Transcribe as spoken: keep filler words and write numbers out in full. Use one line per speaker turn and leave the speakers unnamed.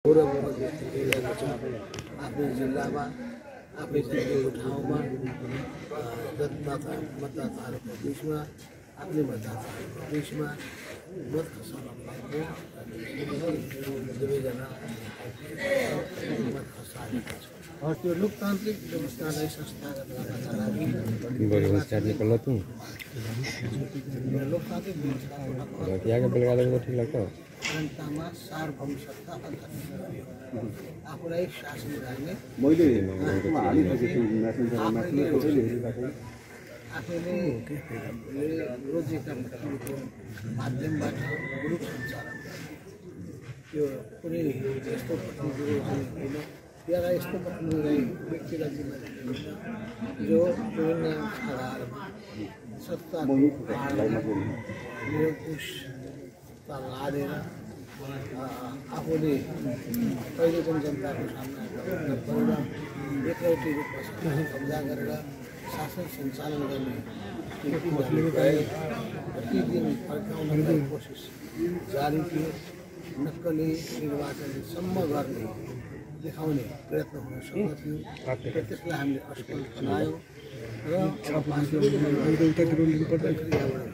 आफ्नै जिल्लामा आफ्नै जिल्लाको ठाउँमा मतदाता मतदाताहरूको बिचमा आफ्नै मतदाताहरूको बिचमा मत खसाल्नको दुवैजना मत खसालेका छौँ। त्यो लोकतान्त्रिक व्यवस्थालाई संस्थागत गर्नका लागि लोकतान्त्रिक व्यवस्थाको जनतामा सार्वभौम सत्ता अन्तर्निहित गरियो। आफूलाई शासन गर्ने आफैले रोजेका व्यक्तिको माध्यमबाट ग्रुप सञ्चालन त्यो कुनै यस्तो प्रतिनिधि होइन या यस्तो प्रतिनिधिलाई व्यक्तिलाई जिम्मेदारी हुन्छ जो विभिन्न आधारमा सत्ताको निरङ्कुशता लादेर आफूले कहिले पनि जनताको सामना गर्न परेर एकैटी रूपमा कब्जा गरेर शासन सञ्चालन गर्ने प्रतिदिन फर्काउनका कोसिस जारी थियो। नक्कली निर्वाचनसम्म गर्ने देखाउने प्रयत्न हुन सक्दथ्यो। त्यसलाई हामीले असफल बनायौँ र प्रक्रियाबाट